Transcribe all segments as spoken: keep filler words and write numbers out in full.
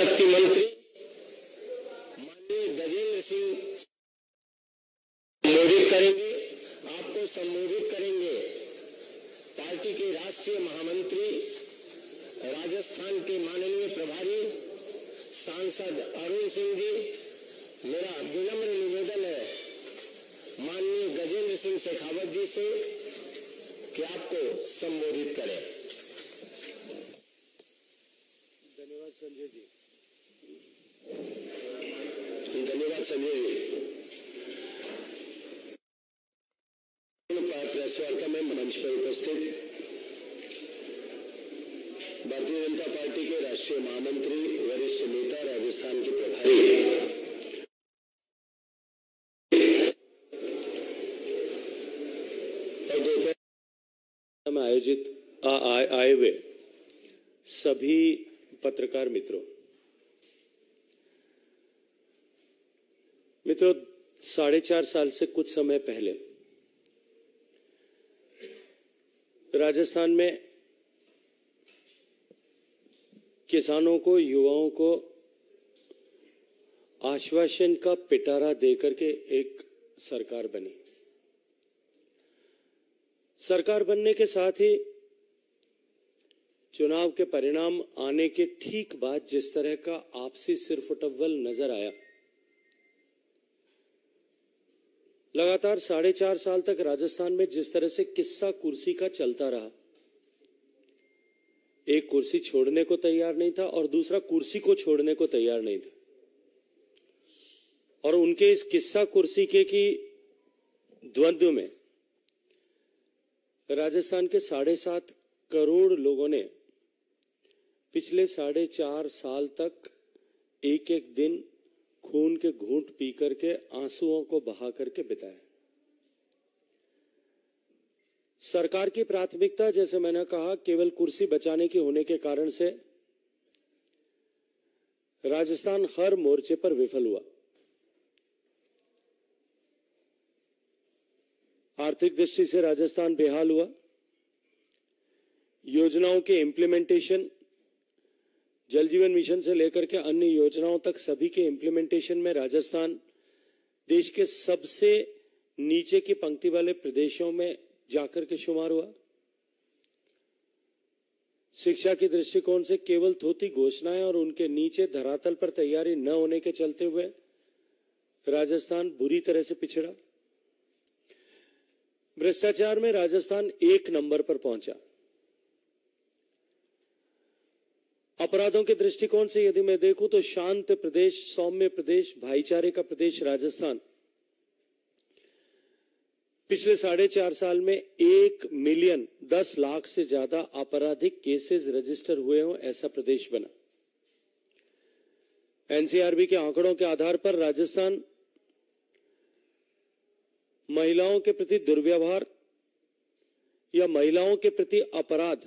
शक्ति मंत्री माननीय गजेंद्र सिंह संबोधित करेंगे। आपको संबोधित करेंगे पार्टी के राष्ट्रीय महामंत्री, राजस्थान के माननीय प्रभारी सांसद अरुण सिंह जी। मेरा विनम्र निवेदन है माननीय गजेंद्र सिंह शेखावत जी से कि आपको संबोधित करें। धन्यवाद संजय जी। धन्यवाद संजय जी। प्रेस वार्ता में मंच पर उपस्थित भारतीय जनता पार्टी के राष्ट्रीय महामंत्री, वरिष्ठ नेता, राजस्थान के प्रभारी में आयोजित आए हुए सभी पत्रकार मित्रों मित्रों साढ़े चार साल से कुछ समय पहले राजस्थान में किसानों को, युवाओं को आश्वासन का पिटारा देकर के एक सरकार बनी। सरकार बनने के साथ ही चुनाव के परिणाम आने के ठीक बाद जिस तरह का आपसी सिरफुटव्वल नजर आया, लगातार साढ़े चार साल तक राजस्थान में जिस तरह से किस्सा कुर्सी का चलता रहा, एक कुर्सी छोड़ने को तैयार नहीं था और दूसरा कुर्सी को छोड़ने को तैयार नहीं था, और उनके इस किस्सा कुर्सी के की द्वंद्व में राजस्थान के साढ़े सात करोड़ लोगों ने पिछले साढ़े चार साल तक एक एक दिन खून के घूंट पी करके, आंसुओं को बहा करके बिताया। सरकार की प्राथमिकता, जैसे मैंने कहा, केवल कुर्सी बचाने की होने के कारण से राजस्थान हर मोर्चे पर विफल हुआ। आर्थिक दृष्टि से राजस्थान बेहाल हुआ। योजनाओं के इंप्लीमेंटेशन, जल जीवन मिशन से लेकर के अन्य योजनाओं तक सभी के इंप्लीमेंटेशन में राजस्थान देश के सबसे नीचे की पंक्ति वाले प्रदेशों में जाकर के शुमार हुआ। शिक्षा के दृष्टिकोण से केवल थोथी घोषणाएं और उनके नीचे धरातल पर तैयारी न होने के चलते हुए राजस्थान बुरी तरह से पिछड़ा। भ्रष्टाचार में राजस्थान एक नंबर पर पहुंचा। अपराधों के दृष्टिकोण से यदि मैं देखूं तो शांत प्रदेश, सौम्य प्रदेश, भाईचारे का प्रदेश राजस्थान पिछले साढ़े चार साल में एक मिलियन दस लाख से ज्यादा आपराधिक केसेस रजिस्टर हुए हों ऐसा प्रदेश बना। एनसीआरबी के आंकड़ों के आधार पर राजस्थान महिलाओं के प्रति दुर्व्यवहार या महिलाओं के प्रति अपराध,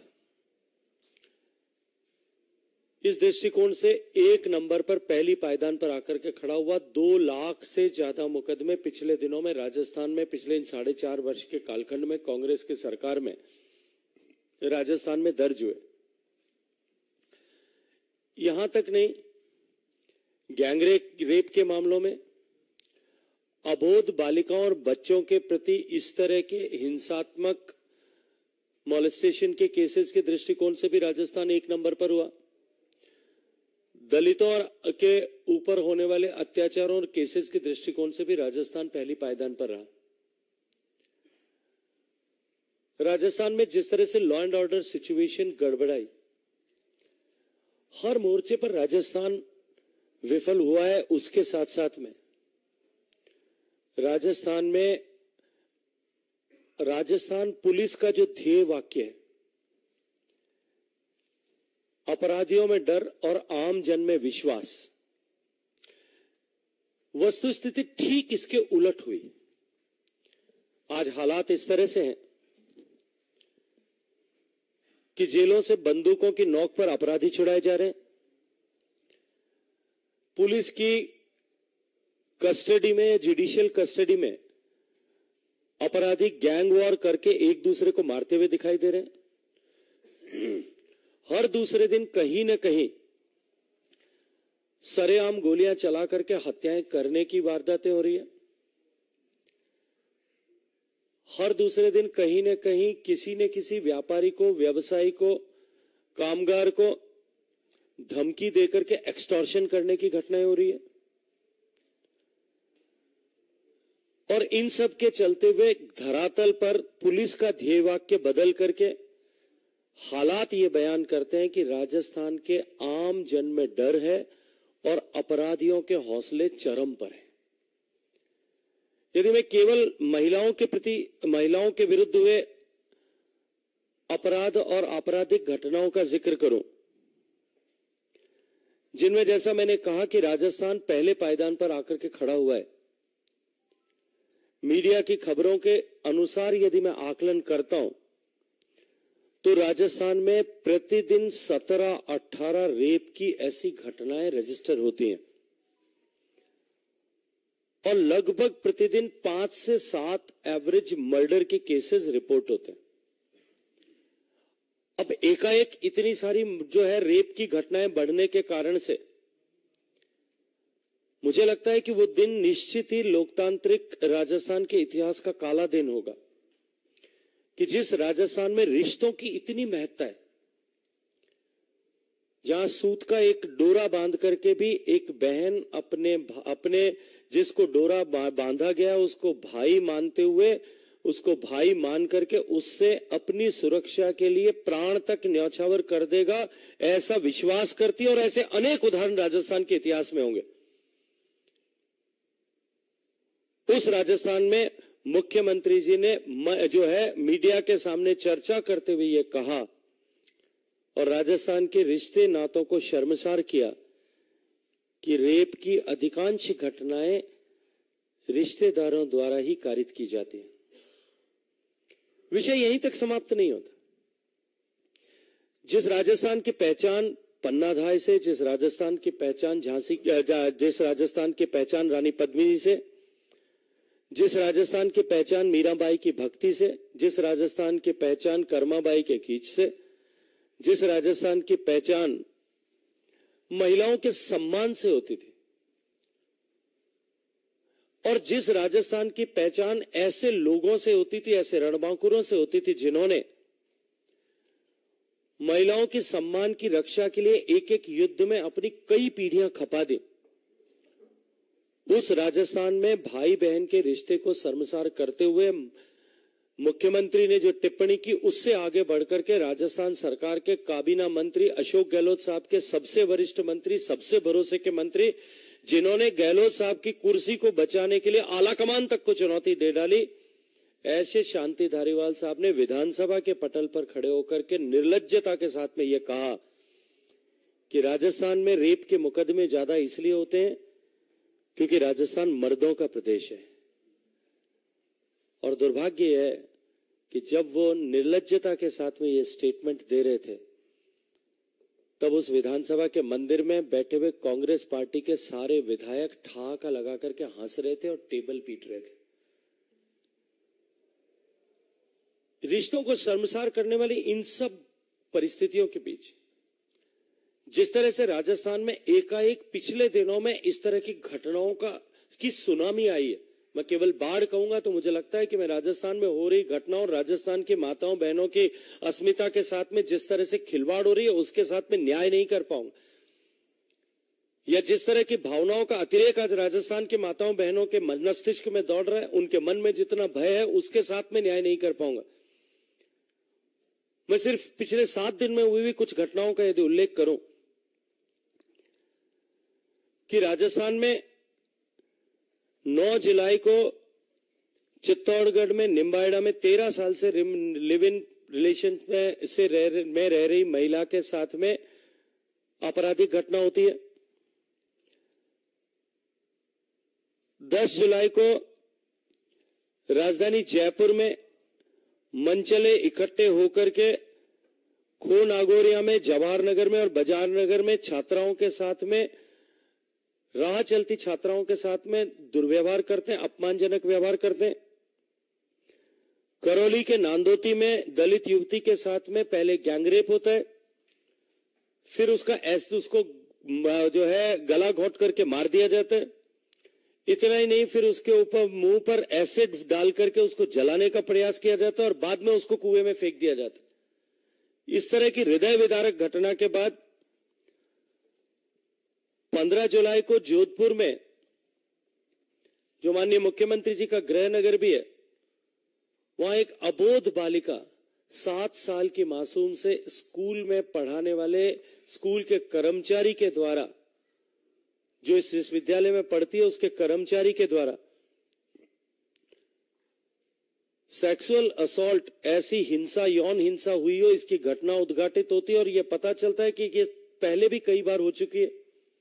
इस दृष्टिकोण से एक नंबर पर पहली पायदान पर आकर के खड़ा हुआ। दो लाख से ज्यादा मुकदमे पिछले दिनों में राजस्थान में, पिछले इन साढ़े चार वर्ष के कालखंड में कांग्रेस की सरकार में राजस्थान में दर्ज हुए। यहां तक नहीं, गैंगरेप रेप के मामलों में, अबोध बालिकाओं और बच्चों के प्रति इस तरह के हिंसात्मक मॉलेस्टेशन के केसेस के दृष्टिकोण से भी राजस्थान एक नंबर पर हुआ। दलितों के ऊपर होने वाले अत्याचारों और केसेस के दृष्टिकोण से भी राजस्थान पहली पायदान पर रहा। राजस्थान में जिस तरह से लॉ एंड ऑर्डर सिचुएशन गड़बड़ाई, हर मोर्चे पर राजस्थान विफल हुआ है। उसके साथ साथ में राजस्थान में राजस्थान पुलिस का जो ध्येय वाक्य है, अपराधियों में डर और आम जन में विश्वास, वस्तुस्थिति ठीक इसके उलट हुई। आज हालात इस तरह से हैं कि जेलों से बंदूकों की नोक पर अपराधी छुड़ाए जा रहे हैं। पुलिस की कस्टडी में, जुडिशियल कस्टडी में अपराधी गैंग वॉर करके एक दूसरे को मारते हुए दिखाई दे रहे हैं। हर दूसरे दिन कहीं न कहीं सरेआम गोलियां चला करके हत्याएं करने की वारदातें हो रही है। हर दूसरे दिन कहीं न कहीं किसी न किसी व्यापारी को, व्यवसायी को, कामगार को धमकी देकर के एक्सटॉर्शन करने की घटनाएं हो रही है। और इन सब के चलते हुए धरातल पर पुलिस का ध्येय वाक्य बदल करके हालात ये बयान करते हैं कि राजस्थान के आम जन में डर है और अपराधियों के हौसले चरम पर है। यदि मैं केवल महिलाओं के प्रति, महिलाओं के विरुद्ध हुए अपराध और आपराधिक घटनाओं का जिक्र करूं, जिनमें जैसा मैंने कहा कि राजस्थान पहले पायदान पर आकर के खड़ा हुआ है। मीडिया की खबरों के अनुसार यदि मैं आकलन करता हूं तो राजस्थान में प्रतिदिन सत्रह अठारह रेप की ऐसी घटनाएं रजिस्टर होती हैं और लगभग प्रतिदिन पांच से सात एवरेज मर्डर के केसेस रिपोर्ट होते हैं। अब एकाएक इतनी सारी जो है रेप की घटनाएं बढ़ने के कारण से मुझे लगता है कि वो दिन निश्चित ही लोकतांत्रिक राजस्थान के इतिहास का काला दिन होगा कि जिस राजस्थान में रिश्तों की इतनी महत्ता है, जहां सूत का एक डोरा बांध करके भी एक बहन अपने अपने जिसको डोरा बांधा गया उसको भाई मानते हुए, उसको भाई मान करके उससे अपनी सुरक्षा के लिए प्राण तक न्यौछावर कर देगा, ऐसा विश्वास करती है। और ऐसे अनेक उदाहरण राजस्थान के इतिहास में होंगे। उस राजस्थान में मुख्यमंत्री जी ने जो है मीडिया के सामने चर्चा करते हुए ये कहा और राजस्थान के रिश्ते नातों को शर्मसार किया कि रेप की अधिकांश घटनाएं रिश्तेदारों द्वारा ही कारित की जाती है। विषय यहीं तक समाप्त नहीं होता। जिस राजस्थान की पहचान पन्नाधाय से, जिस राजस्थान की पहचान झांसी, जिस राजस्थान की पहचान रानी पद्मिनी से, जिस राजस्थान की पहचान मीराबाई की भक्ति से, जिस राजस्थान की पहचान कर्माबाई के कीच से, जिस राजस्थान की पहचान महिलाओं के सम्मान से होती थी और जिस राजस्थान की पहचान ऐसे लोगों से होती थी, ऐसे रणबांकुरों से होती थी जिन्होंने महिलाओं के सम्मान की रक्षा के लिए एक एक युद्ध में अपनी कई पीढ़ियां खपा दी, उस राजस्थान में भाई बहन के रिश्ते को शर्मसार करते हुए मुख्यमंत्री ने जो टिप्पणी की उससे आगे बढ़कर के राजस्थान सरकार के काबीना मंत्री अशोक गहलोत साहब के सबसे वरिष्ठ मंत्री, सबसे भरोसे के मंत्री, जिन्होंने गहलोत साहब की कुर्सी को बचाने के लिए आलाकमान तक को चुनौती दे डाली, ऐसे शांति धारीवाल साहब ने विधानसभा के पटल पर खड़े होकर के निर्लज्जता के साथ में यह कहा कि राजस्थान में रेप के मुकदमे ज्यादा इसलिए होते हैं क्योंकि राजस्थान मर्दों का प्रदेश है। और दुर्भाग्य है कि जब वो निर्लज्जता के साथ में ये स्टेटमेंट दे रहे थे तब उस विधानसभा के मंदिर में बैठे हुए कांग्रेस पार्टी के सारे विधायक ठहाका लगा करके हंस रहे थे और टेबल पीट रहे थे। रिश्तों को शर्मसार करने वाली इन सब परिस्थितियों के बीच जिस तरह से राजस्थान में एकाएक पिछले दिनों में इस तरह की घटनाओं का की सुनामी आई है, मैं केवल बाढ़ कहूंगा तो मुझे लगता है कि मैं राजस्थान में हो रही घटनाओं, राजस्थान की माताओं बहनों की अस्मिता के साथ में जिस तरह से खिलवाड़ हो रही है उसके साथ में न्याय नहीं कर पाऊंगा, या जिस तरह की भावनाओं का अतिरेक आज राजस्थान की माताओं बहनों के मस्तिष्क में दौड़ रहा है, उनके मन में जितना भय है उसके साथ में न्याय नहीं कर पाऊंगा। मैं सिर्फ पिछले सात दिन में हुई हुई कुछ घटनाओं का यदि उल्लेख करूं कि राजस्थान में नौ जुलाई को चित्तौड़गढ़ में निम्बाहेड़ा में तेरह साल से लिव इन रिलेशन में से रह, में रह रही महिला के साथ में आपराधिक घटना होती है। दस जुलाई को राजधानी जयपुर में मनचले इकट्ठे होकर के खो नागौरिया में, जवाहर नगर में और बाजार नगर में छात्राओं के साथ में, राह चलती छात्राओं के साथ में दुर्व्यवहार करते हैं, अपमानजनक व्यवहार करते हैं। करौली के नांदोती में दलित युवती के साथ में पहले गैंगरेप होता है, फिर उसका ऐसे उसको जो है गला घोंट करके मार दिया जाता है। इतना ही नहीं, फिर उसके ऊपर मुंह पर एसिड डाल करके उसको जलाने का प्रयास किया जाता है और बाद में उसको कुएं में फेंक दिया जाता है। इस तरह की हृदय विदारक घटना के बाद पंद्रह जुलाई को जोधपुर में, जो माननीय मुख्यमंत्री जी का गृह नगर भी है, वहां एक अबोध बालिका सात साल की मासूम से स्कूल में पढ़ाने वाले स्कूल के कर्मचारी के द्वारा, जो इस विश्वविद्यालय में पढ़ती है उसके कर्मचारी के द्वारा सेक्सुअल असॉल्ट, ऐसी हिंसा, यौन हिंसा हुई हो, इसकी घटना उद्घाटित होती है और यह पता चलता है कि ये पहले भी कई बार हो चुकी है।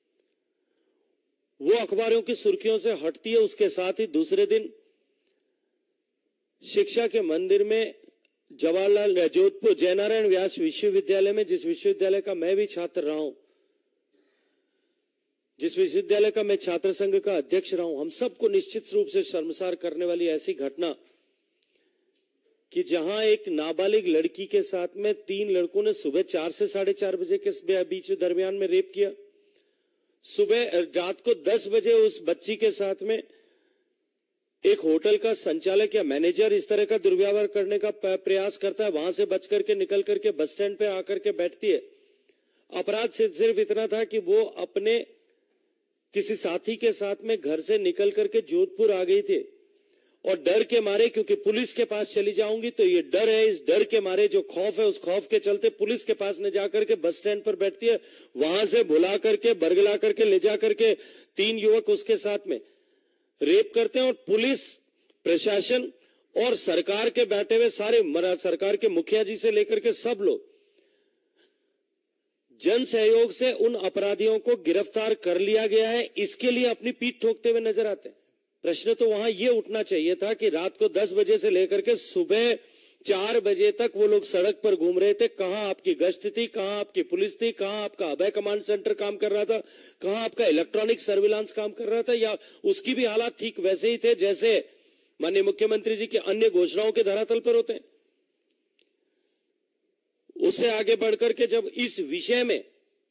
वो अखबारों की सुर्खियों से हटती है। उसके साथ ही दूसरे दिन शिक्षा के मंदिर में जवाहरलाल जोधपुर जयनारायण व्यास विश्वविद्यालय में, जिस विश्वविद्यालय का मैं भी छात्र रहा हूं, जिस विश्वविद्यालय का मैं छात्र संघ का अध्यक्ष रहा हूं, हम सबको निश्चित रूप से शर्मसार करने वाली ऐसी घटना कि जहां एक नाबालिग लड़की के साथ में तीन लड़कों ने सुबह चार से साढ़े चार बजे के बीच दरमियान में रेप किया। सुबह रात को दस बजे उस बच्ची के साथ में एक होटल का संचालक या मैनेजर इस तरह का दुर्व्यवहार करने का प्रयास करता है। वहां से बच करके निकल करके बस स्टैंड पे आकर के बैठती है। अपराध सिर्फ इतना था कि वो अपने किसी साथी के साथ में घर से निकल करके जोधपुर आ गई थी और डर के मारे, क्योंकि पुलिस के पास चली जाऊंगी तो ये डर है, इस डर के मारे जो खौफ है, उस खौफ के चलते पुलिस के पास न जाकर के बस स्टैंड पर बैठती है। वहां से बुला करके बरगला करके ले जा करके तीन युवक उसके साथ में रेप करते हैं और पुलिस प्रशासन और सरकार के बैठे हुए सारे सरकार के मुखिया जी से लेकर के सब लोग जन सहयोग से उन अपराधियों को गिरफ्तार कर लिया गया है। इसके लिए अपनी पीठ ठोकते हुए नजर आते हैं। प्रश्न तो वहां यह उठना चाहिए था कि रात को दस बजे से लेकर के सुबह चार बजे तक वो लोग सड़क पर घूम रहे थे। कहां आपकी गश्त थी, कहां आपकी पुलिस थी, कहां आपका अभय कमांड सेंटर काम कर रहा था, कहां आपका इलेक्ट्रॉनिक सर्विलांस काम कर रहा था, या उसकी भी हालात ठीक वैसे ही थे जैसे माननीय मुख्यमंत्री जी की अन्य घोषणाओं के धरातल पर होते हैं। उससे आगे बढ़कर के जब इस विषय में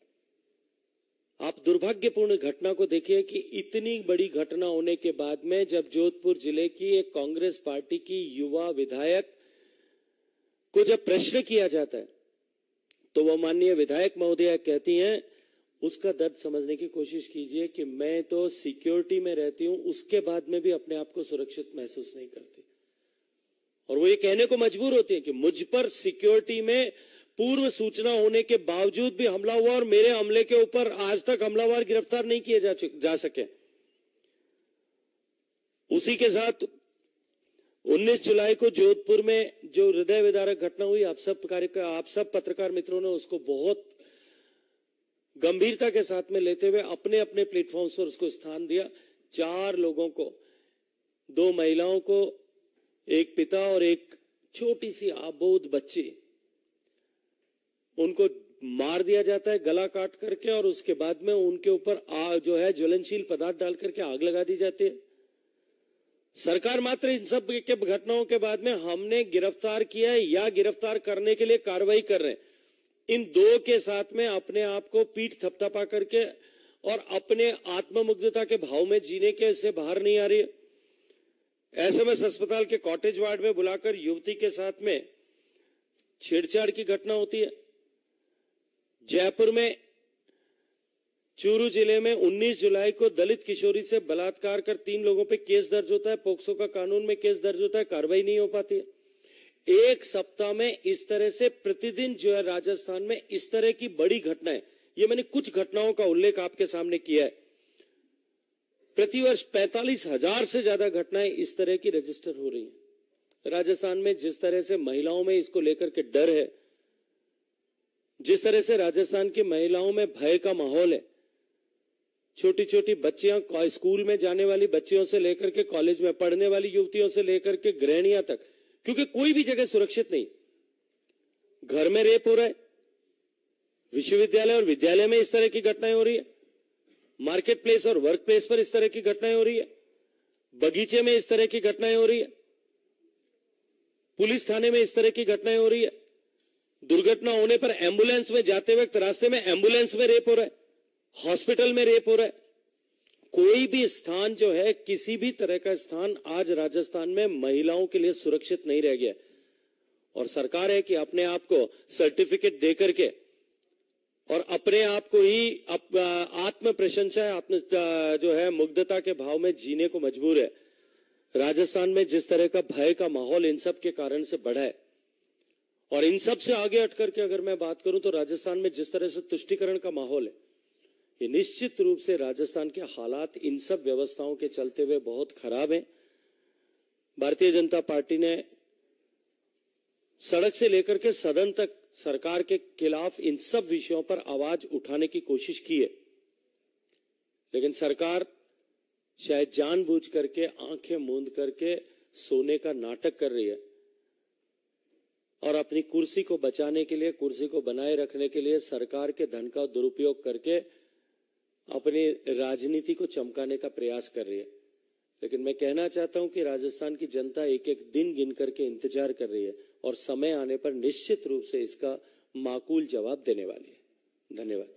आप दुर्भाग्यपूर्ण घटना को देखिए कि इतनी बड़ी घटना होने के बाद में जब जोधपुर जिले की एक कांग्रेस पार्टी की युवा विधायक को जब प्रश्न किया जाता है तो वो माननीय विधायक महोदया कहती हैं, उसका दर्द समझने की कोशिश कीजिए कि मैं तो सिक्योरिटी में रहती हूं, उसके बाद में भी अपने आप को सुरक्षित महसूस नहीं करती। और वो ये कहने को मजबूर होती है कि मुझ पर सिक्योरिटी में पूर्व सूचना होने के बावजूद भी हमला हुआ और मेरे हमले के ऊपर आज तक हमलावर गिरफ्तार नहीं किए जा, जा सके। उसी के साथ उन्नीस जुलाई को जोधपुर में जो हृदय विदारक घटना हुई, आप सब कार्य आप सब पत्रकार मित्रों ने उसको बहुत गंभीरता के साथ में लेते हुए अपने अपने प्लेटफॉर्म्स पर उसको स्थान दिया। चार लोगों को, दो महिलाओं को, एक पिता और एक छोटी सी आबोध बच्ची, उनको मार दिया जाता है गला काट करके और उसके बाद में उनके ऊपर आग जो है ज्वलनशील पदार्थ डाल करके आग लगा दी जाती है। सरकार मात्र इन सब के घटनाओं के बाद में हमने गिरफ्तार किया है या गिरफ्तार करने के लिए कार्रवाई कर रहे हैं, इन दो के साथ में अपने आप को पीठ थपथपा करके और अपने आत्ममुग्धता के भाव में जीने के से बाहर नहीं आ रही है। एसएमएस अस्पताल के कॉटेज वार्ड में बुलाकर युवती के साथ में छेड़छाड़ की घटना होती है। जयपुर में चूरू जिले में उन्नीस जुलाई को दलित किशोरी से बलात्कार कर तीन लोगों पे केस दर्ज होता है। पोक्सो का कानून में केस दर्ज होता है, कार्रवाई नहीं हो पाती है। एक सप्ताह में इस तरह से प्रतिदिन जो है राजस्थान में इस तरह की बड़ी घटनाएं, ये मैंने कुछ घटनाओं का उल्लेख आपके सामने किया है। प्रतिवर्ष पैंतालीस हजार से ज्यादा घटनाएं इस तरह की रजिस्टर हो रही हैं राजस्थान में। जिस तरह से महिलाओं में इसको लेकर के डर है, जिस तरह से राजस्थान की महिलाओं में भय का माहौल है, छोटी छोटी बच्चियां, स्कूल में जाने वाली बच्चियों से लेकर के कॉलेज में पढ़ने वाली युवतियों से लेकर के गृहिणियां तक, क्योंकि कोई भी जगह सुरक्षित नहीं। घर में रेप हो रहा है, विश्वविद्यालय और विद्यालय में इस तरह की घटनाएं हो रही है, मार्केट प्लेस और वर्क प्लेस पर इस तरह की घटनाएं हो रही है, बगीचे में इस तरह की घटनाएं हो रही है, पुलिस थाने में इस तरह की घटनाएं हो रही है, दुर्घटना होने पर एम्बुलेंस में जाते वक्त रास्ते में एम्बुलेंस में रेप हो रहा है। हॉस्पिटल में रेप हो रहा है। कोई भी स्थान जो है, किसी भी तरह का स्थान आज राजस्थान में महिलाओं के लिए सुरक्षित नहीं रह गया। और सरकार है कि अपने आप को सर्टिफिकेट देकर के और अपने आप को ही आत्म प्रशंसा, आत्म जो है मुग्धता के भाव में जीने को मजबूर है। राजस्थान में जिस तरह का भय का माहौल इन सब के कारण से बढ़ा है, और इन सब से आगे हट करके अगर मैं बात करूं तो राजस्थान में जिस तरह से तुष्टीकरण का माहौल है, ये निश्चित रूप से राजस्थान के हालात इन सब व्यवस्थाओं के चलते हुए बहुत खराब हैं। भारतीय जनता पार्टी ने सड़क से लेकर के सदन तक सरकार के खिलाफ इन सब विषयों पर आवाज उठाने की कोशिश की है, लेकिन सरकार शायद जानबूझ करके आंखें मूंद करके सोने का नाटक कर रही है और अपनी कुर्सी को बचाने के लिए, कुर्सी को बनाए रखने के लिए सरकार के धन का दुरुपयोग करके अपनी राजनीति को चमकाने का प्रयास कर रही है। लेकिन मैं कहना चाहता हूं कि राजस्थान की जनता एक एक दिन गिन करके इंतजार कर रही है और समय आने पर निश्चित रूप से इसका माकूल जवाब देने वाली है। धन्यवाद।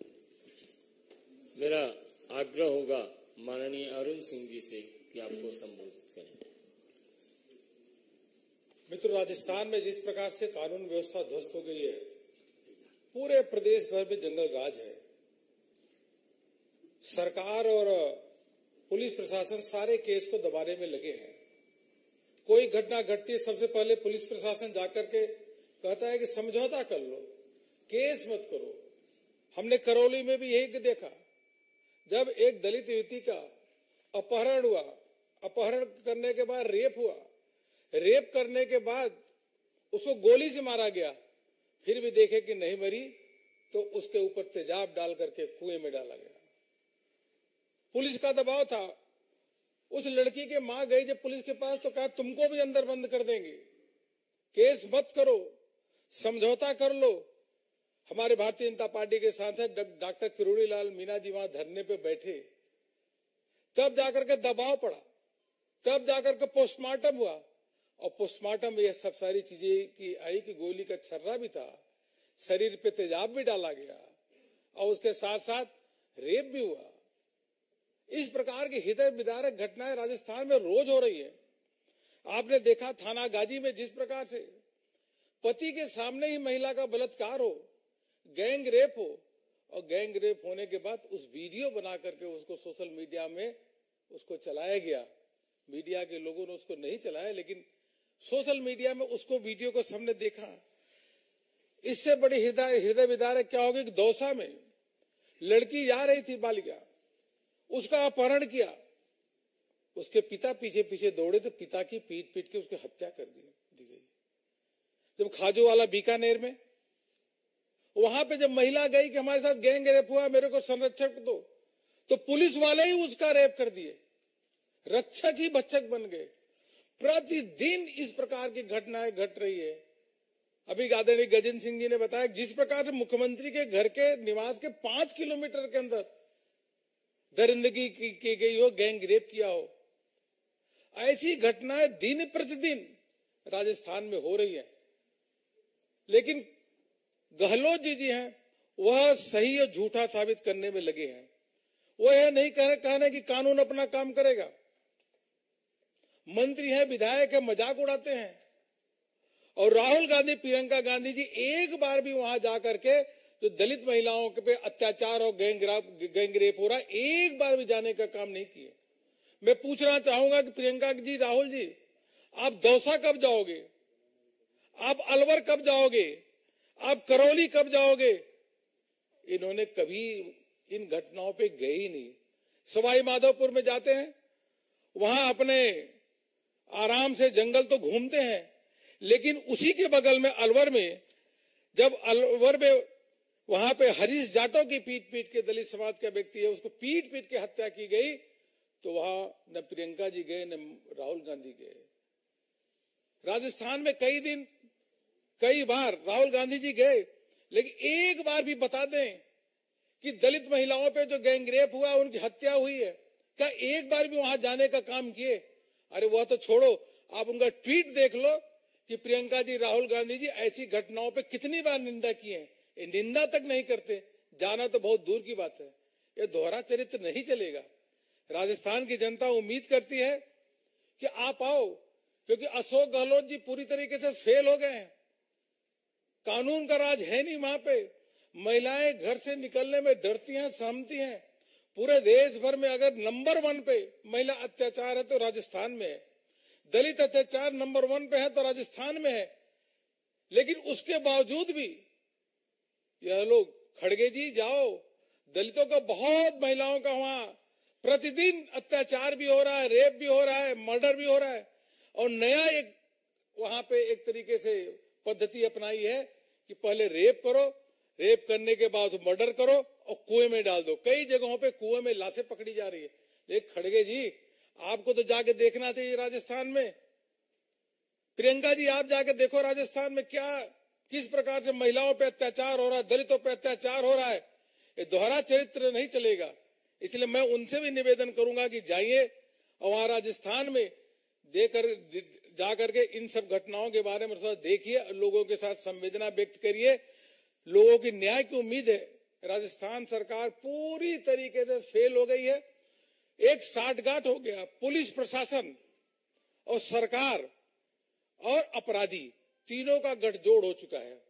मेरा आग्रह होगा माननीय अरुण सिंह जी से कि आपको संबोधित करें। मित्र, राजस्थान में जिस प्रकार से कानून व्यवस्था ध्वस्त हो गई है, पूरे प्रदेश भर में जंगल राज है। सरकार और पुलिस प्रशासन सारे केस को दबाने में लगे हैं। कोई घटना घटती है, सबसे पहले पुलिस प्रशासन जाकर के कहता है कि समझौता कर लो, केस मत करो। हमने करौली में भी यही देखा, जब एक दलित युवती का अपहरण हुआ, अपहरण करने के बाद रेप हुआ, रेप करने के बाद उसको गोली से मारा गया, फिर भी देखे कि नहीं मरी तो उसके ऊपर तेजाब डाल करके कुएं में डाला गया। पुलिस का दबाव था। उस लड़की के मां गई जब पुलिस के पास तो कहा तुमको भी अंदर बंद कर देंगे, केस मत करो, समझौता कर लो। हमारे भारतीय जनता पार्टी के सांसद डॉक्टर किरोड़ी लाल मीणा जी वहां धरने पे बैठे, तब जाकर के दबाव पड़ा, तब जाकर के पोस्टमार्टम हुआ, और पोस्टमार्टम में यह सब सारी चीजें की आई कि गोली का छर्रा भी था, शरीर पे तेजाब भी डाला गया और उसके साथ साथ रेप भी हुआ। इस प्रकार की हृदय विदारक घटनाएं राजस्थान में रोज हो रही है। आपने देखा थाना गाजी में जिस प्रकार से पति के सामने ही महिला का बलात्कार हो, गैंग रेप हो, और गैंग रेप होने के बाद उस वीडियो बना करके उसको सोशल मीडिया में उसको चलाया गया। मीडिया के लोगों ने उसको नहीं चलाया, लेकिन सोशल मीडिया में उसको वीडियो को सबने देखा। इससे बड़ी हृदय हृदय विदारक क्या होगी कि दौसा में लड़की जा रही थी बालिका, उसका अपहरण किया, उसके पिता पीछे पीछे दौड़े तो पिता की पीट पीट के उसकी हत्या कर दी गई। जब खाजू वाला बीकानेर में, वहां पे जब महिला गई कि हमारे साथ गैंग रेप हुआ, मेरे को संरक्षक दो, तो पुलिस वाले ही उसका रेप कर दिए, रक्षक ही भक्षक बन गए। प्रतिदिन इस प्रकार की घटनाएं घट रही है। अभी आदरणीय गजेंद्र सिंह जी ने बताया जिस प्रकार से मुख्यमंत्री के घर के निवास के पांच किलोमीटर के अंदर दरिंदगी की, की गई हो, गैंग रेप किया हो, ऐसी घटनाएं दिन प्रतिदिन राजस्थान में हो रही है। लेकिन गहलोत जी जी हैं, वह सही और झूठा साबित करने में लगे हैं। वह यह नहीं कहने कि कानून अपना काम करेगा। मंत्री है, विधायक है, मजाक उड़ाते हैं। और राहुल गांधी, प्रियंका गांधी जी एक बार भी वहां जाकर के जो दलित महिलाओं के पे अत्याचार और गैंग गैंग रेप हो रहा है, एक बार भी जाने का काम नहीं किए। मैं पूछना चाहूंगा कि प्रियंका जी, राहुल जी, आप दौसा कब जाओगे? आप अलवर कब जाओगे? आप करौली कब जाओगे? इन्होंने कभी इन घटनाओं पे गए ही नहीं। सवाई माधोपुर में जाते हैं, वहां अपने आराम से जंगल तो घूमते हैं, लेकिन उसी के बगल में अलवर में, जब अलवर में वहां पे हरीश जाटव की पीट पीट के दलित समाज का व्यक्ति है, उसको पीट पीट के हत्या की गई, तो वहां न प्रियंका जी गए न राहुल गांधी गए। राजस्थान में कई दिन कई बार राहुल गांधी जी गए, लेकिन एक बार भी बता दें कि दलित महिलाओं पे जो गैंग रेप हुआ, उनकी हत्या हुई है, क्या एक बार भी वहां जाने का काम किए? अरे वह तो छोड़ो, आप उनका ट्वीट देख लो कि प्रियंका जी, राहुल गांधी जी ऐसी घटनाओं पे कितनी बार निंदा की है। ये निंदा तक नहीं करते, जाना तो बहुत दूर की बात है। ये दोहरा चरित्र नहीं चलेगा। राजस्थान की जनता उम्मीद करती है कि आप आओ, क्योंकि अशोक गहलोत जी पूरी तरीके से फेल हो गए हैं। कानून का राज है नहीं वहां पे। महिलाएं घर से निकलने में डरती हैं, सहमती हैं। पूरे देश भर में अगर नंबर वन पे महिला अत्याचार है तो राजस्थान में है। दलित अत्याचार नंबर वन पे है तो राजस्थान में है। लेकिन उसके बावजूद भी यह लोग, खड़गे जी जाओ, दलितों का बहुत, महिलाओं का वहां प्रतिदिन अत्याचार भी हो रहा है, रेप भी हो रहा है, मर्डर भी हो रहा है। और नया एक वहां पे एक तरीके से पद्धति अपनाई है कि पहले रेप करो, रेप करने के बाद मर्डर करो और कुएं में डाल दो। कई जगहों पे कुएं में लाशें पकड़ी जा रही है। लेकिन खड़गे जी, आपको तो जाके देखना चाहिए राजस्थान में। प्रियंका जी, आप जाके देखो राजस्थान में क्या, किस प्रकार से महिलाओं पे अत्याचार हो रहा है, दलितों पे अत्याचार हो रहा है। ये दोहरा चरित्र नहीं चलेगा। इसलिए मैं उनसे भी निवेदन करूंगा कि जाइए और वहां राजस्थान में देकर जाकर के इन सब घटनाओं के बारे में थोड़ा देखिए, लोगों के साथ संवेदना व्यक्त करिए। लोगों की न्याय की उम्मीद है। राजस्थान सरकार पूरी तरीके से फेल हो गई है। एक साठगांठ हो गया। पुलिस प्रशासन और सरकार और अपराधी तीनों का गठजोड़ हो चुका है।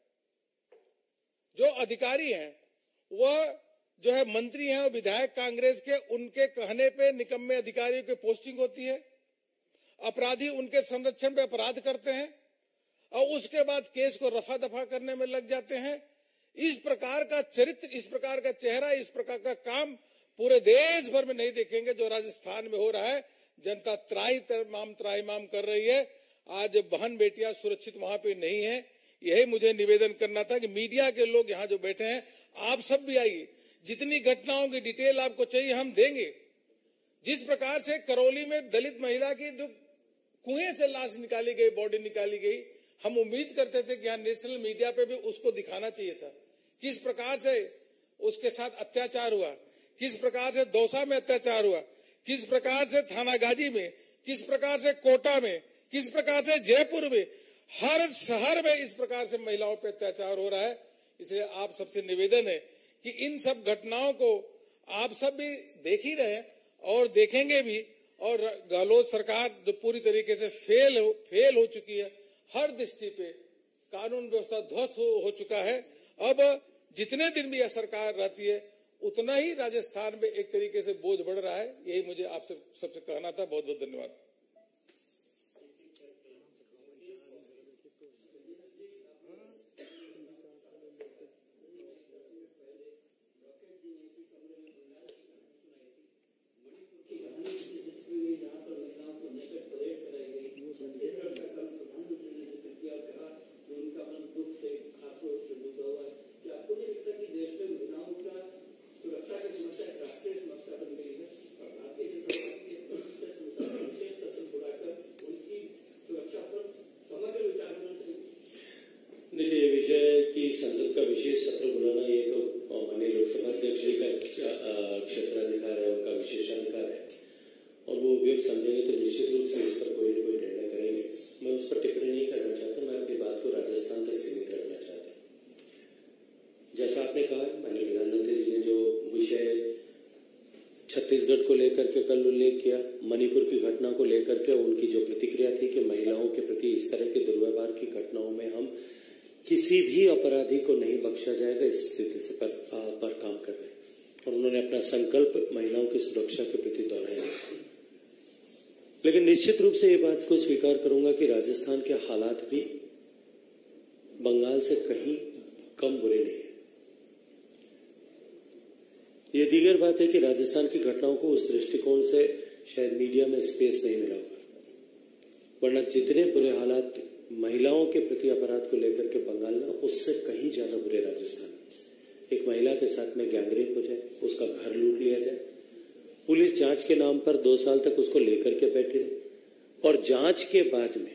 जो अधिकारी हैं वह जो है मंत्री हैं और विधायक कांग्रेस के, उनके कहने पे निकम्मे अधिकारियों की पोस्टिंग होती है। अपराधी उनके संरक्षण पे अपराध करते हैं और उसके बाद केस को रफा दफा करने में लग जाते हैं। इस प्रकार का चरित्र, इस प्रकार का चेहरा, इस प्रकार का काम पूरे देश भर में नहीं देखेंगे जो राजस्थान में हो रहा है। जनता त्राही तमाम त्राही माम कर रही है। आज बहन बेटियां सुरक्षित वहां पे नहीं है। यही मुझे निवेदन करना था कि मीडिया के लोग यहाँ जो बैठे हैं, आप सब भी आइए। जितनी घटनाओं की डिटेल आपको चाहिए हम देंगे। जिस प्रकार से करौली में दलित महिला की जो कुएं से लाश निकाली गई, बॉडी निकाली गई, हम उम्मीद करते थे कि यहाँ नेशनल मीडिया पे भी उसको दिखाना चाहिए था। किस प्रकार से उसके साथ अत्याचार हुआ, किस प्रकार से दौसा में अत्याचार हुआ, किस प्रकार से थानागाजी में, किस प्रकार से कोटा में, किस प्रकार से जयपुर में, हर शहर में इस प्रकार से महिलाओं पर अत्याचार हो रहा है। इसलिए आप सबसे निवेदन है कि इन सब घटनाओं को आप सब भी देख ही रहे और देखेंगे भी। और गहलोत सरकार जो पूरी तरीके से फेल हो फेल हो चुकी है, हर दृष्टि पे कानून व्यवस्था ध्वस्त हो, हो चुका है। अब जितने दिन भी यह सरकार रहती है उतना ही राजस्थान में एक तरीके से बोझ बढ़ रहा है। यही मुझे आपसे सबसे कहना था। बहुत बहुत धन्यवाद। संसद का विशेष सत्र बुलाना ये तो माननीय लोकसभा अध्यक्ष जी का क्षेत्राधिकार है, उनका विशेषाधिकार है और वो उपयुक्त समझेंगे तो निश्चित रूप से इस पर कोई न कोई निर्णय करेंगे। मैं उस पर टिप्पणी नहीं करना चाहता। मैं अपनी बात को राजस्थान तक सीमित रखना चाहता हूँ। जैसा आपने कहा, माननीय प्रधानमंत्री जी ने जो विषय छत्तीसगढ़ को लेकर के कल उल्लेख किया, मणिपुर की घटना को लेकर के उनकी जो प्रतिक्रिया थी कि महिलाओं के प्रति इस तरह के दुर्व्यवहार की घटनाओं में हम किसी भी अपराधी को नहीं बख्शा जाएगा, इस स्थिति से पर, आ, पर काम कर रहे हैं और उन्होंने अपना संकल्प महिलाओं की सुरक्षा के प्रति दोहराया। लेकिन निश्चित रूप से ये बात को स्वीकार करूंगा कि राजस्थान के हालात भी बंगाल से कहीं कम बुरे नहीं है। ये दीगर बात है कि राजस्थान की घटनाओं को उस दृष्टिकोण से शायद मीडिया में स्पेस नहीं मिला होगा, वरना जितने बुरे हालात महिलाओं के प्रति अपराध को लेकर के बंगाल में, उससे कहीं ज्यादा बुरे राजस्थान। एक महिला के साथ में गैंगरेप हो जाए, उसका घर लूट लिया जाए, पुलिस जांच के नाम पर दो साल तक उसको लेकर के बैठी रही और जांच के बाद में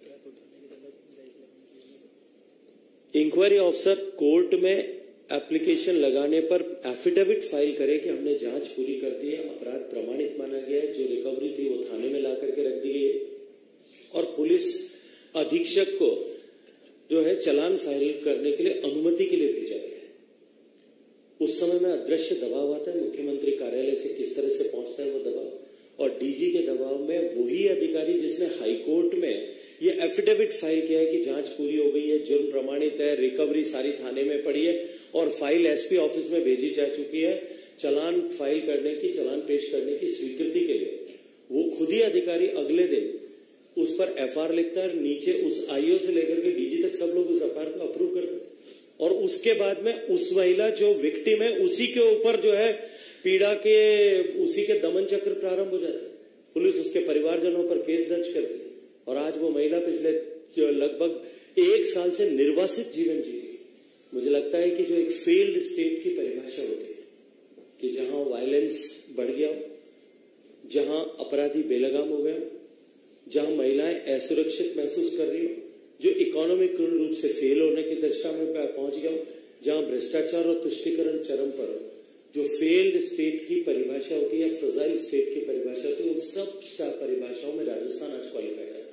इंक्वायरी ऑफिसर कोर्ट में एप्लीकेशन लगाने पर एफिडेविट फाइल करे कि हमने जांच पूरी कर दी है, अपराध प्रमाणित माना गया है, जो रिकवरी थी वो थाने में ला करके रख दी गई है और पुलिस अधीक्षक को जो है चालान फाइल करने के लिए अनुमति के लिए भेजा गया है। उस समय में अदृश्य दबाव आता है, मुख्यमंत्री कार्यालय से किस तरह से पहुंचता है वो दबाव, और डीजी के दबाव में वही अधिकारी जिसने हाईकोर्ट में ये एफिडेविट फाइल किया है कि जांच पूरी हो गई है, जुर्म प्रमाणित है, रिकवरी सारी थाने में पड़ी है और फाइल एसपी ऑफिस में भेजी जा चुकी है चालान फाइल करने की, चालान पेश करने की स्वीकृति के लिए, वो खुद ही अधिकारी अगले दिन उस पर एफआईआर लिखता है, नीचे उस आईओ से लेकर के डीजी तक सब लोग उस एफआईआर को अप्रूव करते हैं, और उसके बाद में उस महिला जो विक्टिम है उसी के ऊपर जो है पीड़ा के उसी के दमन चक्र प्रारंभ हो जाता है। पुलिस उसके परिवारजनों पर केस दर्ज करती है और आज वो महिला पिछले जो लगभग एक साल से निर्वासित जीवन जी रही। मुझे लगता है कि जो एक फेल्ड स्टेट की परिभाषा होती है कि जहां वायलेंस बढ़ गया, जहां अपराधी बेलगाम हो गया, जहां महिलाएं असुरक्षित महसूस कर रही हो, जो इकोनॉमिक रूप से फेल होने की दशा में पहुंच गया, जहां भ्रष्टाचार और तुष्टीकरण चरम पर हो, जो फेल्ड स्टेट की परिभाषा होती है, फ्रजाइल स्टेट की परिभाषा होती है, उन सब परिभाषाओं में राजस्थान आज क्वालिफाई कर रहा है।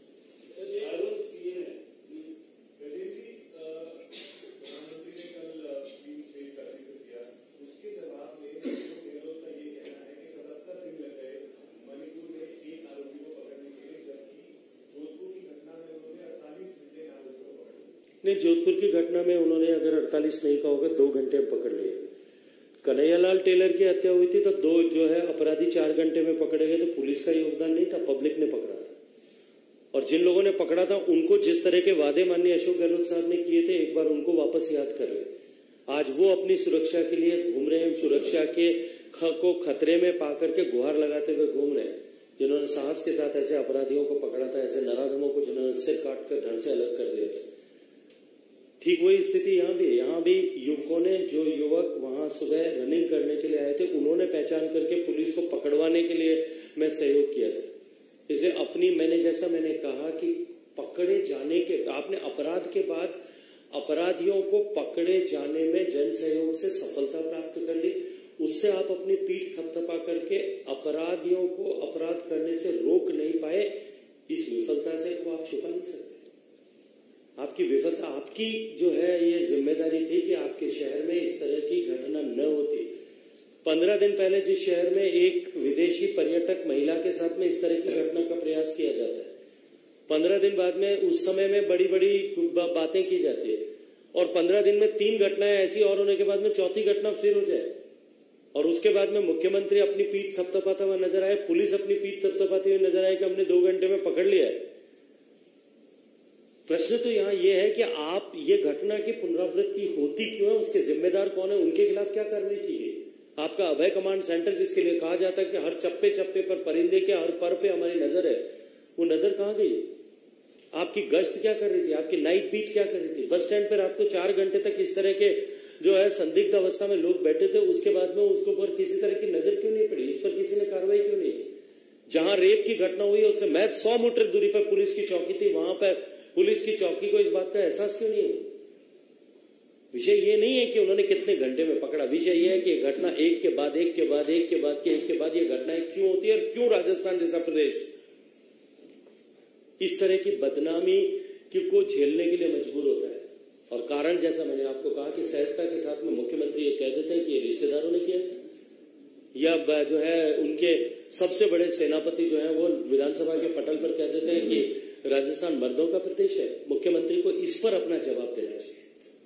नहीं, जोधपुर की घटना में उन्होंने अगर अड़तालीस नहीं कहा होगा, दो घंटे में पकड़ लिए। कन्हैयालाल टेलर की हत्या हुई थी तो दो जो है अपराधी चार घंटे में पकड़े गए, तो पुलिस का योगदान नहीं था, पब्लिक ने पकड़ा था। और जिन लोगों ने पकड़ा था उनको जिस तरह के वादे माननीय अशोक गहलोत साहब ने किए थे, एक बार उनको वापस याद कर ले। आज वो अपनी सुरक्षा के लिए घूम रहे हैं, सुरक्षा के ख को खतरे में पा करके गुहार लगाते हुए घूम रहे हैं, जिन्होंने साहस के साथ ऐसे अपराधियों को पकड़ा था, ऐसे नराधमों को जिन्होंने सिर काट कर धड़ से अलग कर दिया था। ठीक वही स्थिति यहाँ भी, यहाँ भी युवकों ने, जो युवक वहां सुबह रनिंग करने के लिए आए थे, उन्होंने पहचान करके पुलिस को पकड़वाने के लिए मैं सहयोग किया था। इसलिए अपनी, मैंने जैसा मैंने कहा कि पकड़े जाने के, आपने अपराध के बाद अपराधियों को पकड़े जाने में जन सहयोग से सफलता प्राप्त कर ली, उससे आप अपनी पीठ थपथपा करके अपराधियों को अपराध करने से रोक नहीं पाए, इस विफलता से को आप छुपा नहीं सकते। आपकी विफलता, आपकी जो है ये जिम्मेदारी थी कि आपके शहर में इस तरह की घटना न होती। पंद्रह दिन पहले जिस शहर में एक विदेशी पर्यटक महिला के साथ में इस तरह की घटना का प्रयास किया जाता है, पंद्रह दिन बाद में उस समय में बड़ी बड़ी बातें की जाती है, और पंद्रह दिन में तीन घटनाएं ऐसी और होने के बाद में चौथी घटना फिर हो जाए, और उसके बाद में मुख्यमंत्री अपनी पीठ थपथपाता हुआ नजर आए, पुलिस अपनी पीठ थपथपाती हुई नजर आए कि हमने दो घंटे में पकड़ लिया है। प्रश्न तो यहाँ ये है कि आप ये घटना की पुनरावृत्ति होती क्यों है, उसके जिम्मेदार कौन है, उनके खिलाफ क्या कार्रवाई की गई। आपका अभय कमांड सेंटर जिसके लिए कहा जाता है कि हर चप्पे चप्पे पर परिंदे के हर पर पे हमारी नजर है, वो नजर कहाँ गई। आपकी गश्त क्या कर रही थी, आपकी नाइट बीट क्या कर रही थी। बस स्टैंड पर रात को चार घंटे तक इस तरह के जो है संदिग्ध अवस्था में लोग बैठे थे, उसके बाद में उसके ऊपर किसी तरह की नजर क्यों नहीं पड़ी, इस पर किसी ने कार्रवाई क्यों नहीं की। जहां रेप की घटना हुई उससे महज सौ मीटर दूरी पर पुलिस की चौकी थी, वहां पर पुलिस की चौकी को इस बात का एहसास क्यों नहीं हुआ। विषय ये नहीं है कि उन्होंने कितने घंटे में पकड़ा, विषय ये है कि घटना एक के बाद एक के बाद एक के बाद के एक के बाद ये घटनाएं क्यों होती है, और क्यों राजस्थान जैसा प्रदेश इस तरह की बदनामी को झेलने के लिए मजबूर होता है। और कारण जैसा मैंने आपको कहा कि सहजता के साथ में मुख्यमंत्री ये कह देते हैं कि ये रिश्तेदारों ने किया, या जो है उनके सबसे बड़े सेनापति जो है वो विधानसभा के पटल पर कह देते हैं कि राजस्थान मर्दों का प्रदेश है। मुख्यमंत्री को इस पर अपना जवाब देना चाहिए।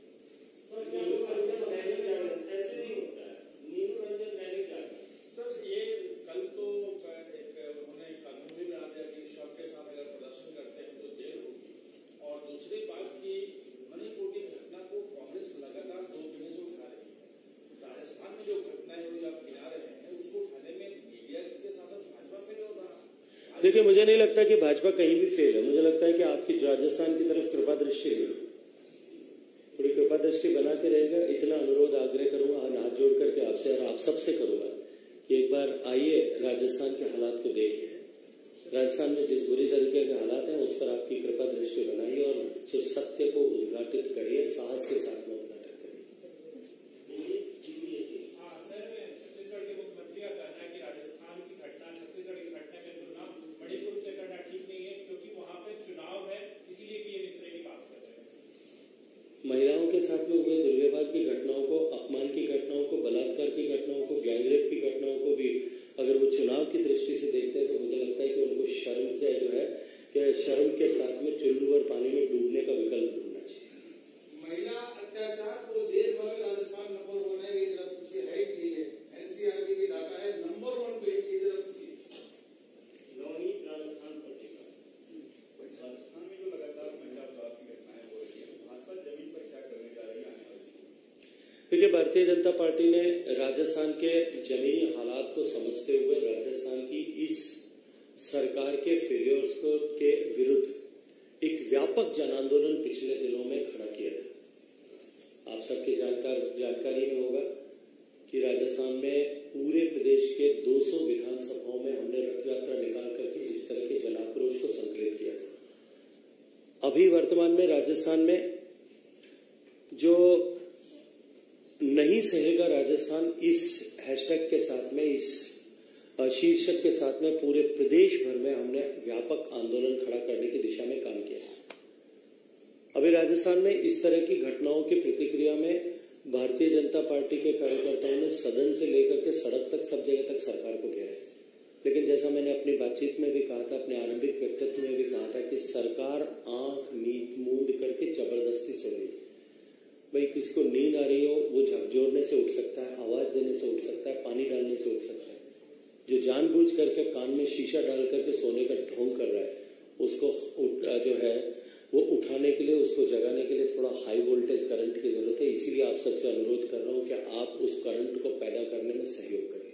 देखिए, मुझे नहीं लगता कि भाजपा कहीं भी फेल है। मुझे लगता है कि आपकी राजस्थान की तरफ कृपा दृष्टि है, थोड़ी कृपा दृष्टि बनाते रहेगा। इतना अनुरोध आग्रह करूंगा, हाथ जोड़ करके आपसे और आप सबसे करूंगा कि एक बार आइए, राजस्थान के हालात को देखिए। राजस्थान में जिस बुरी तरीके के हालात हैं उस पर आपकी कृपा दृष्टि बनाइए और जो सत्य को उद्घाटित करिए, साहस के साथ में उद्घाटित करिए। महिलाओं के साथ में हुए दुर्व्यवहार की घटनाओं को, अपमान की घटनाओं देखिए, भारतीय जनता पार्टी ने राजस्थान के जमीनी हालात को समझते हुए राजस्थान की इस सरकार के फेलियर्स को के विरुद्ध एक व्यापक जन आंदोलन पिछले दिनों में खड़ा किया था। आप सबके जानकार जानकारी में होगा कि राजस्थान में पूरे प्रदेश के दो सौ विधानसभाओं में हमने रथ यात्रा निकाल करके इस तरह के जन आक्रोश को संकलित किया था। अभी वर्तमान में राजस्थान में जो नहीं सहेगा राजस्थान इस हैशटैग के साथ में, इस शीर्षक के साथ में पूरे प्रदेश भर में हमने व्यापक आंदोलन खड़ा करने की दिशा में काम किया। अभी राजस्थान में इस तरह की घटनाओं की प्रतिक्रिया में भारतीय जनता पार्टी के कार्यकर्ताओं ने सदन से लेकर के सड़क तक सब जगह तक सरकार को घेरा है। लेकिन जैसा मैंने अपनी बातचीत में भी कहा था, अपने आरंभिक वक्तव्य में भी कहा था कि सरकार आंख नींद मूंद करके जबरदस्ती सो रही है। भाई, किसी को नींद आ रही हो वो झकझोरने से उठ सकता है, आवाज देने से उठ सकता है, पानी डालने से उठ सकता है। जो जानबूझ करके कान में शीशा डाल करके सोने का ढोंग कर रहा है, उसको जो है वो उठाने के लिए, उसको जगाने के लिए थोड़ा हाई वोल्टेज करंट की जरूरत है। इसीलिए आप सबसे अनुरोध कर रहा हूं कि आप उस करंट को पैदा करने में सहयोग करिए।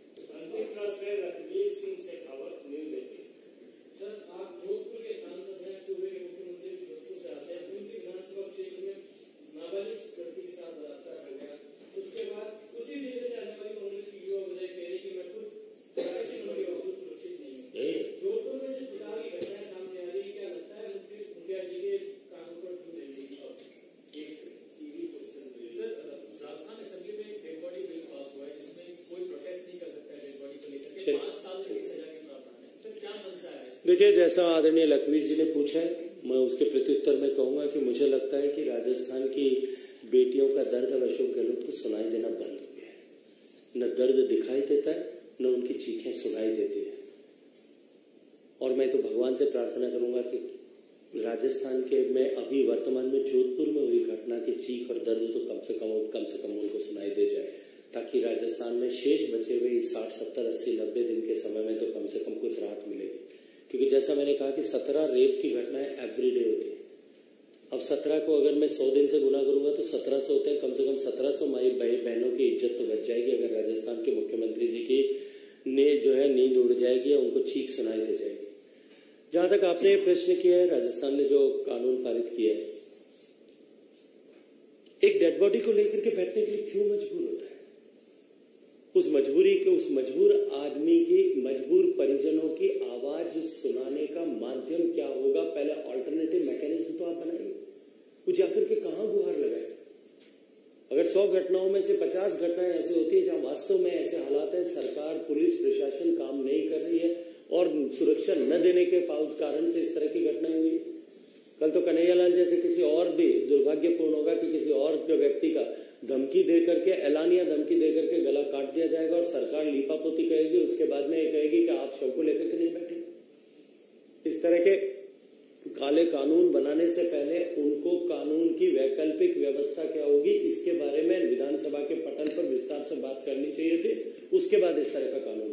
देखिए, जैसा आदरणीय लखवीर जी ने पूछा है, मैं उसके प्रत्युत्तर में कहूंगा कि मुझे लगता है कि राजस्थान की बेटियों का दर्द अब अशोक गहलोत को सुनाई देना बंद हो गया है। न दर्द दिखाई देता है, न उनकी चीखें सुनाई देती है। और मैं तो भगवान से प्रार्थना करूंगा कि राजस्थान के में अभी वर्तमान में जोधपुर में हुई घटना की चीख और दर्द तो कम से कम कम से कम उनको सुनाई दे जाए, ताकि राजस्थान में शेष बचे हुए इस साठ सत्तर अस्सी नब्बे दिन के समय में तो कम से कम कुछ राहत मिलेगी। क्योंकि जैसा मैंने कहा कि सत्रह रेप की घटनाएं एवरीडे होती है। अब सत्रह को अगर मैं सौ दिन से गुना करूंगा तो सत्रह सौ होते हैं, कम से कम सत्रह सौ माई बहनों की इज्जत तो बच जाएगी अगर राजस्थान के मुख्यमंत्री जी की ने जो है नींद उड़ जाएगी, उनको चीख सुनाई दे जाएगी। जहां तक आपने प्रश्न किया है, राजस्थान ने जो कानून पारित किया है, एक डेड बॉडी को लेकर के बैठने के लिए क्यों मजबूर होता है? उस मजबूरी के उस मजबूर आदमी की, मजबूर परिजनों की आवाज सुनाने का माध्यम क्या होगा? पहले ऑल्टरनेटिव मैकेनिज्म तो आप बनाइए। वो जाकर के कहां गुहार लगाए? अगर सौ घटनाओं में से पचास घटनाएं ऐसी होती है जहां वास्तव में ऐसे हालात है, सरकार पुलिस प्रशासन काम नहीं कर रही है और सुरक्षा न देने के कारण से इस तरह की घटनाएं हुई। कल तो कन्हैयालाल जैसे किसी और भी दुर्भाग्यपूर्ण होगा कि किसी और व्यक्ति का धमकी दे करके, ऐलानिया धमकी दे करके गला काट दिया जाएगा और सरकार लीपापोती करेगी, उसके बाद में ये कहेगी कि आप शव को लेकर के नहीं बैठे। इस तरह के काले कानून बनाने से पहले उनको कानून की वैकल्पिक व्यवस्था क्या होगी, इसके बारे में विधानसभा के पटल पर विस्तार से बात करनी चाहिए थी। उसके बाद इस तरह का कानून